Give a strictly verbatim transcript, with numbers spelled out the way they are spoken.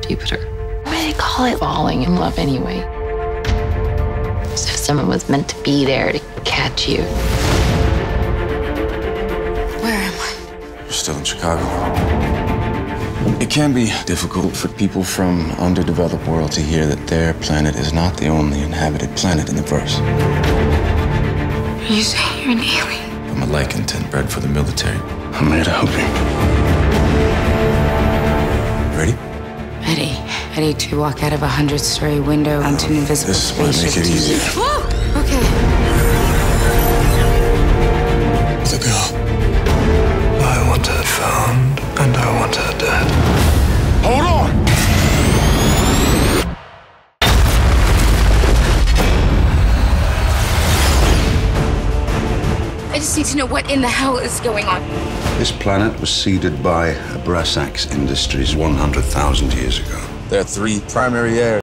Jupiter. Why do they call it falling in love anyway? As if someone was meant to be there to catch you. Where am I? You're still in Chicago. It can be difficult for people from underdeveloped world to hear that their planet is not the only inhabited planet in the verse. Are you saying you're an alien? I'm a lycantin bred for the military. I'm here to help you. Ready? Ready. Ready to walk out of a hundred-story window onto an invisible This might spaceship. make it easier. Whoa! Okay. Look up. I want her found, and I want her dead. Hold on! I just need to know what in the hell is going on. This planet was seeded by Abrasax Industries one hundred thousand years ago. There are three primary areas.